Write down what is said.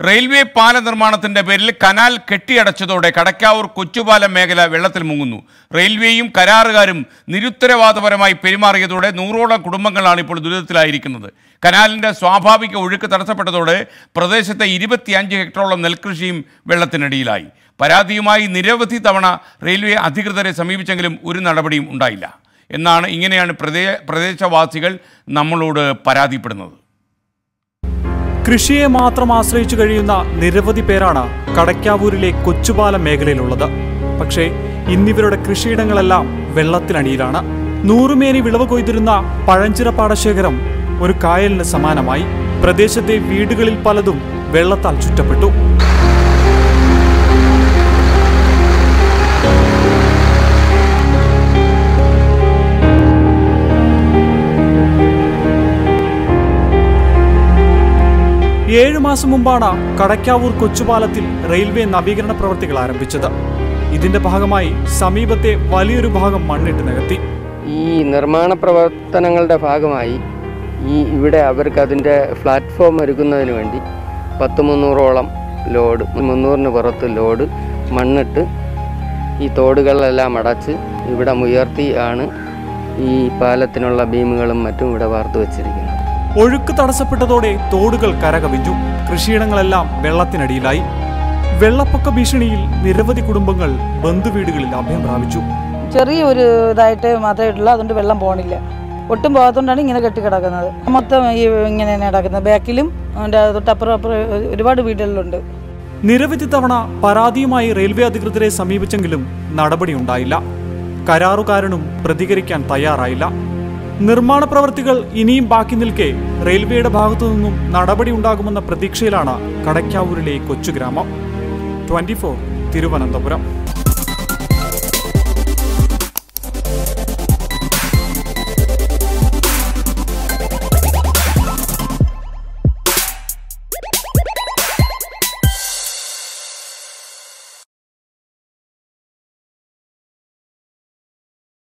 Railway പാല നിർമ്മാണത്തിന്റെ പേരിൽ canal കെട്ടിയടച്ചതോടെ Kadakkavoor Kochupalam മേഖല വെള്ളത്തിൽ മുങ്ങുന്നു. റെയിൽവേയും കരാറുകാരും നിരുത്തരവാദപരമായി പെരുമാറിയതോടെ 100ഓളം കുടുംബങ്ങളാണ് ഇപ്പോൾ ദുരിതത്തിലായിരിക്കുന്നത്. കനാലിന്റെ സ്വാഭാവിക ഒഴുക്ക് തടസ്സപ്പെട്ടതോടെ പ്രദേശത്തെ 25 ഹെക്ടറോളം നെൽകൃഷിയും വെള്ളത്തിനടിയിലായി. പരാതിയുമായി നിരവധി തവണ റെയിൽവേ അധികൃതരെ സമീപിച്ചെങ്കിലും ഒരു നടപടിയും ഉണ്ടായില്ല. ഇങ്ങനെയാണ് പ്രദേശവാസികൾ നമ്മളോട് പരാതിപ്പെടുന്നത്. കൃഷിയെ മാത്രം ആശ്രയിച്ചു കഴിയുന്ന നിരവധി പേരാണ് കടക്കാവൂരിലെ കൊച്ചുപാലം മേഖലയിലുള്ളത്. പക്ഷേ ഇന്നിവരുടെ കൃഷിയിടങ്ങളെല്ലാം വെള്ളത്തിനടിയിലാണ്. 100 മേനി വിളവ് കൊയ്തിരുന്ന പഴഞ്ചിറ പാടശേഖരം ഒരു കായലിന് സമാനമായി. പ്രദേശത്തെ വീടുകളിൽ പലതും വെള്ളത്താൽ ചുറ്റപ്പെട്ടു. ഏഴ് മാസം മുമ്പാണ് കടക്കാവൂർ കൊച്ചുപാലത്തിൽ റെയിൽവേ നവീകരണ പ്രവർത്തികൾ ആരംഭിച്ചത്. ഇതിന്റെ ഭാഗമായി സമീപത്തെ വലിയൊരു ഭാഗം മണ്ണിട്ട് നികത്തി. ഈ നിർമ്മാണ പ്രവർത്തനങ്ങളുടെ ഭാഗമായി ഇവിടെ അവർക്ക് അതിൻ്റെ പ്ലാറ്റ്ഫോം ഒരുക്കുന്നതിന് വേണ്ടി 300ഓളം ലോഡ്, 300-ന് പുറത്ത് ലോഡ് മണ്ണിട്ട് ഈ തോടുകളെല്ലാം അടച്ച് ഇവിടെ ഉയർത്തി ആണ് ഈ പാലത്തിനുള്ള ബീമുകളും മറ്റും ഇവിടെ വാർത്തു വച്ചിരിക്കുന്നത്. ഒഴുക്ക് തടസ്സപ്പെട്ടതോടെ തോടുകൾ കരകവിഞ്ഞു. കൃഷിയിടങ്ങളെല്ലാം വെള്ളത്തിനടിയിലായി. വെള്ളപ്പൊക്ക ഭീഷണിയിൽ നിരവധി കുടുംബങ്ങൾ ബന്ധുവീടുകളിൽ അഭയം പ്രാപിച്ചു. ചെറിയൊരു ഇതായിട്ട് മാത്രമേ ഉള്ളൂ, അതുകൊണ്ട് വെള്ളം പോകണില്ല. ഒട്ടും പോകാത്തതുകൊണ്ടാണ് ഇങ്ങനെ കെട്ടിക്കിടക്കുന്നത്. മൊത്തം ഇങ്ങനെ നടക്കുന്നത്. ബാക്കിലും തൊട്ടപ്പുറം ഒരുപാട് വീടുകളിലുണ്ട്. നിരവധി തവണ പരാതിയുമായി റെയിൽവേ അധികൃതരെ സമീപിച്ചെങ്കിലും നടപടി ഉണ്ടായില്ല. കരാറുകാരനും പ്രതികരിക്കാൻ തയ്യാറായില്ല. നിർമ്മാണ പ്രവർത്തികൾ ഇനിയും ബാക്കി നിൽക്കെ റെയിൽവേയുടെ ഭാഗത്തു നിന്നും നടപടി ഉണ്ടാകുമെന്ന പ്രതീക്ഷയിലാണ് കടക്കാവൂരിലെ കൊച്ചുഗ്രാമം. 24 തിരുവനന്തപുരം.